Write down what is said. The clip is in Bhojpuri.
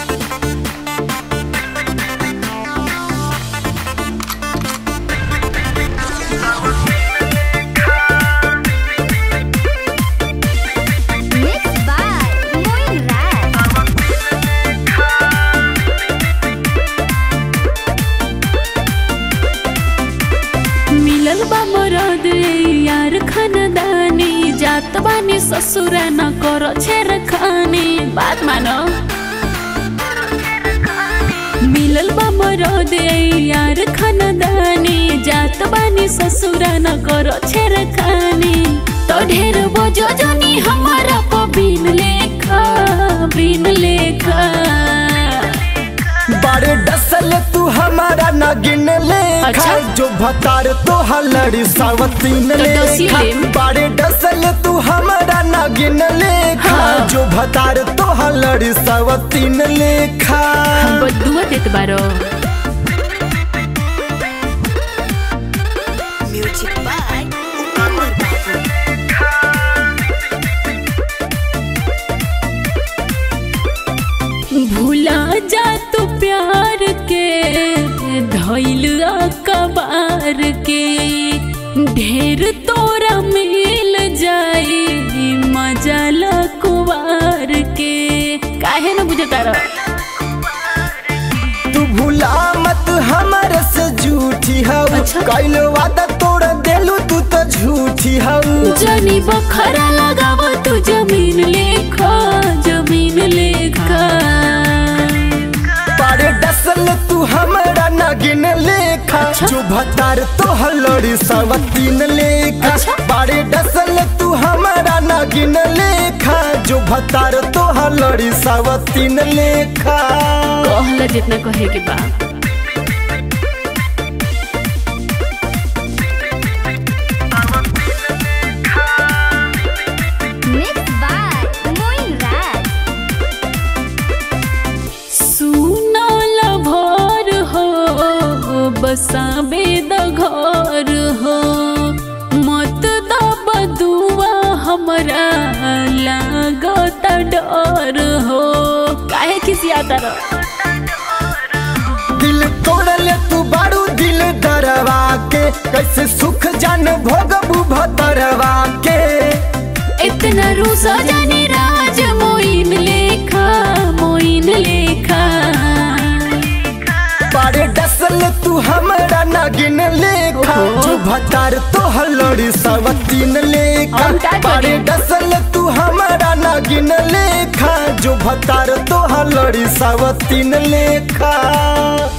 यार खानदानी जात बानी ससुर न करो छेड़खानी बात मानो मिलल बा मरद यार खानदानी जात बानी ससुर न करो छेड़खानी तो ढेर बोझो जनी हमारा बिन लेखा बारे डसल तू हमारा नागिन लेखा। अच्छा? जो भतार तो हलड़ी सावतीन लेखा बारे डसल तू हमारा नागिन लेखा। हाँ। जो भतार तो हलड़ी सावतीन लेखा बदुआ देत बारो म्यूजिक बाय भूला जा तू प्यार के धइल कबार के ढेर तोरा मिल जाई मजा कुवार के काहे न बुझता तू भूला मत हमारे से झूठी हऊ। अच्छा? कैल वादा तोड़ देलू तू तो झूठी हऊ। जनी बखरा लगाव तू जमीन लेखा बारे डसल तू हमारा नागिन लेखा। अच्छा? जो भतार तो हलड़ी सावतीन लेखा। अच्छा? बारे डसल तू हमारा नागिन लेखा। जो भतार तो हलड़ी सावतीन लेखा कहला जितना कहे के बा बसाबे द घर हो मत द बदुआ हमरा लागत डर हो काहे खिसियाता रह दिल तोड़ ले तू बारू दिल दरवा के कैसे सुख जान भोगबू भतरवा के इतना रूसा जानी राज मोइन लेखा बारे डसल तू हमारा नागिन लेखा। जो भतार तो हलड़ी सावतीन लेखा बारे डसल तू हमारा नागिन लेखा। जो भतार तो हलड़ी सावतीन लेखा।